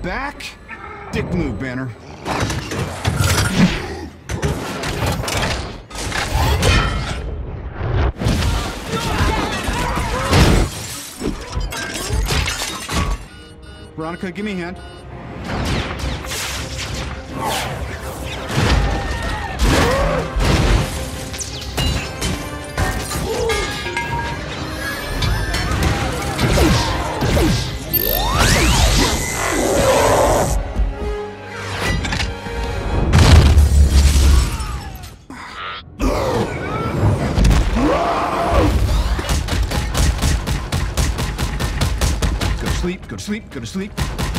back. Dick move, Banner. Veronica, give me a hand. Go to sleep, go to sleep, go to sleep.